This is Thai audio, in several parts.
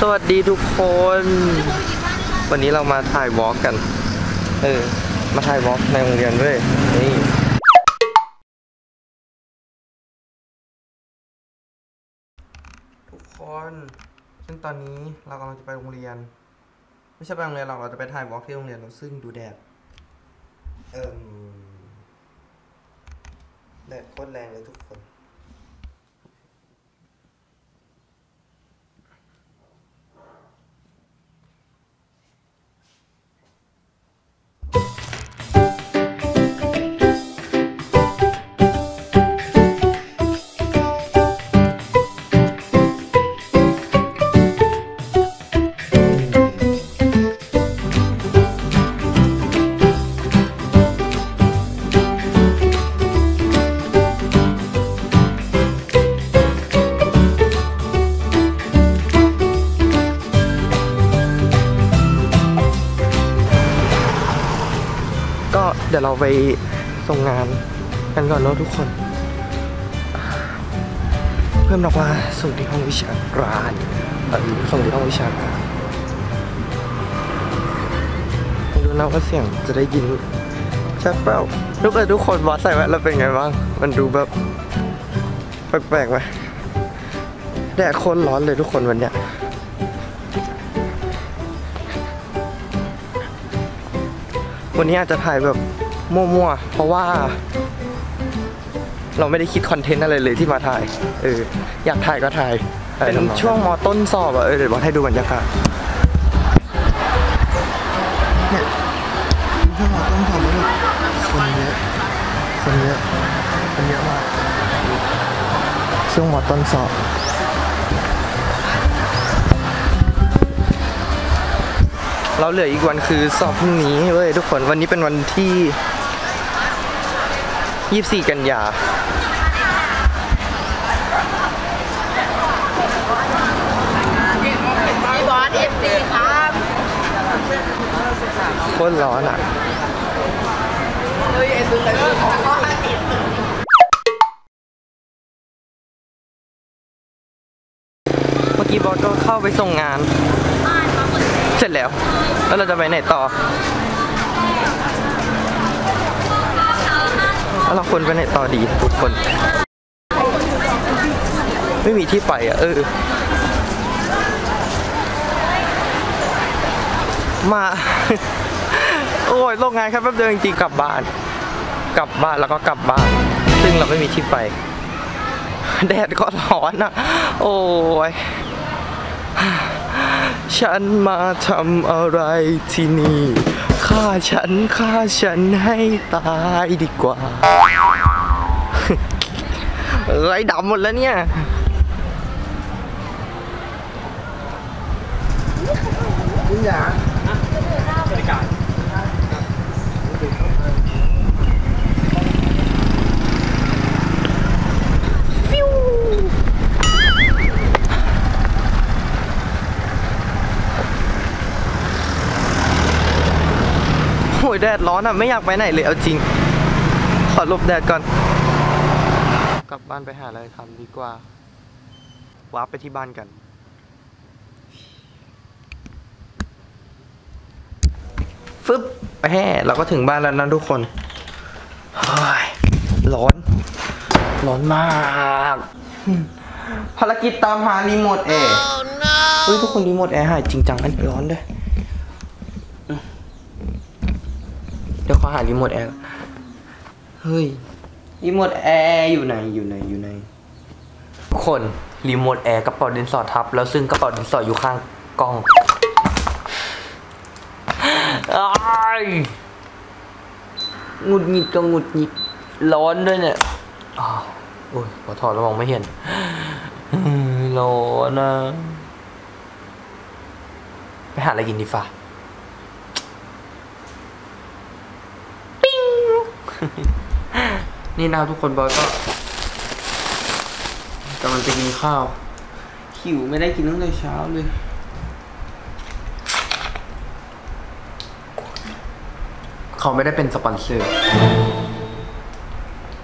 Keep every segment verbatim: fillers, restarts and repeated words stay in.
วัสดีทุกคน วันนี้เรามาถ่ายวอล์กกันเออมาถ่ายวอล์กในโรงเรียนด้วยนี่ทุกคนซึ่งตอนนี้เรากำลังจะไปโรงเรียนไม่ใช่ไปโรงเรียนเราเราจะไปถ่ายวอล์กที่โรงเรียนเราซึ่งดูแดดเอิ่มแดดโคตรแรงเลยทุกคนเดี๋ยวเราไปส่งงานกันก่อนเนาะทุกคนเพื่อนบอกว่าส่งที่ห้องวิชาการเออส่งที่ห้องวิชาการไม่รู้นะว่าเสียงจะได้ยินใช่เปล่าทุกคนทุกคนวัดใส่แว่นแล้วเป็นไงบ้างมันดูแบบแปลกๆไหมแดดโคตรร้อนเลยทุกคนวันเนี้ยวันนี้อาจจะถ่ายแบบมั่วๆเพราะว่าเราไม่ได้คิดคอนเทนต์อะไรเลยที่มาถ่ายเอออยากถ่ายก็ถ่ายเป็นช่วงม.ต้นสอบอะเออเดี๋ยวบอกให้ดูบรรยากาศเนี่ยช่วงม.ต้นสอบแล้วคนเยอะคนเยอะคนเยอะมากช่วงม.ต้นสอบเราเหลืออีกวันคือสอบพรุ่งนี้เว้ยทุกคนวันนี้เป็นวันที่ยี่สิบสี่กันยาพี่บอสเอฟซีครับโคตรร้อนอ่ะเมื่อกี้บอสก็เข้าไปส่งงานเสร็จแล้วแล้วเราจะไปไหนต่อแล้วเราควรไปไหนต่อดีทุกคนไม่มีที่ไปอ่ะเออมาโอ้ยโรงงานแค่แป๊บเดียวจริงๆกลับบ้านกลับบ้านแล้วก็กลับบ้านซึ่งเราไม่มีที่ไปแดดก็ร้อนอ่ะโอ้ยฉันมาทำอะไรที่นี่ฆ่าฉันฆ่าฉันให้ตายดีกว่าไรดำหมดแล้วเนี่ยนี่อย่าบริการโอ้ยแดดร้อนอ่ะไม่อยากไปไหนเลยเอาจริงขอหลบแดดก่อนกลับบ้านไปหาอะไรทำดีกว่าวาร์ปไปที่บ้านกันฟึบไปแห่เราก็ถึงบ้านแล้วนะทุกคนร้อนร้อนมากภารกิจตามหารีโมทแอร์เฮ้ยทุกคนรีโมทแอร์หายจริงจังอันนี้ร้อนด้วยเดี๋ยวขอหารีโมทแอร์เฮ้ยรีโมทแอร์อยู่ไหนอยู่ไหนอยู่ไหนทุกคนรีโมทแอร์กระเป๋าดินสอทับแล้วซึ่งกระเป๋าดินสออยู่ข้างกล้องหงุดหงิดก็หงุดหงิดร้อนด้วยเนี่ยโอ้ยพอถอดแล้วมองไม่เห็นร้อนนะไปหาอะไรกินดีฟ้านี่นะทุกคนบอยก็กำลังจะกินข้าวหิวไม่ได้กินตั้งแต่เช้าเลยเขาไม่ได้เป็นสปอนเซอร์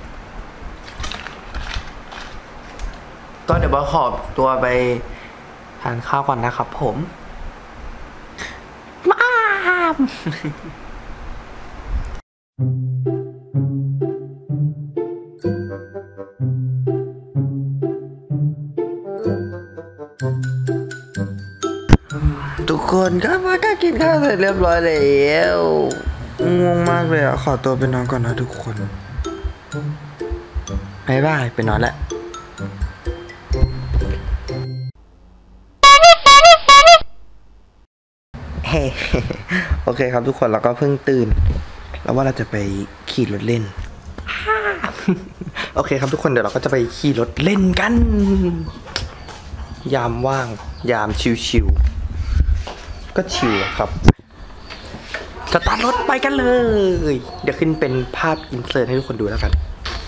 ก็เดี๋ยวบอสขอตัวไปทานข้าวก่อนนะครับผมมามทุกคนก็มาก็กินข้าวเสร็จเรียบร้อยแล้วง่วงมากเลยอ่ะขอตัวไปนอนก่อนนะทุกคนบ๊ายบายไปนอนแล้วเฮ้ โอเคครับทุกคนเราก็เพิ่งตื่นแล้วว่าเราจะไปขี่รถเล่น โอเคครับทุกคนเดี๋ยวเราก็จะไปขี่รถเล่นกันยามว่างยามชิวๆก็ชิวครับสตาร์ทรถไปกันเลยเดี๋ยวขึ้นเป็นภาพอินเสิร์ตให้ทุกคนดูแล้วกัน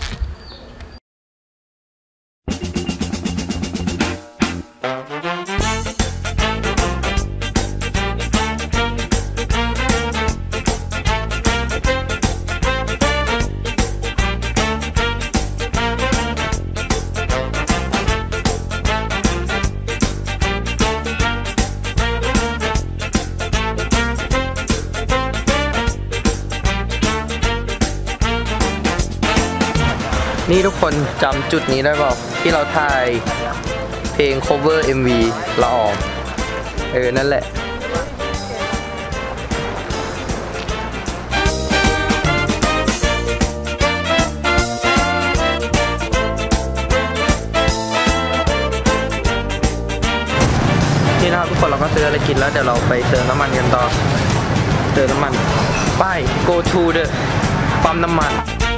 นี่ทุกคนจำจุดนี้ได้เปล่าที่เราถ่ายเพลง cover เอ็ม วี ละอองเออนั่นแหละนี่นะครับทุกคนเราก็ซื้ออะไรกินแล้วเดี๋ยวเราไปเติมน้ำมันกันต่อเติมน้ำมันไป go to the ปั๊มน้ำมัน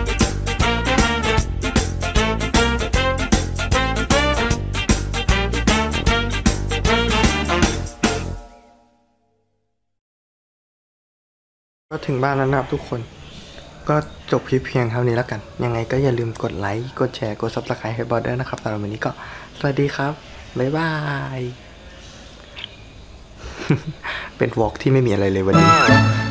ก็ถึงบ้านแล้วนะครับทุกคนก็จบคลิปเพียงเท่านี้แล้วกันยังไงก็อย่าลืมกดไลค์กดแชร์กด ซับสไครบ์ ให้บอสด้วยนะครับสำหรับวันนี้ก็สวัสดีครับบ๊ายบาย เป็นวอล์กที่ไม่มีอะไรเลยวันนี้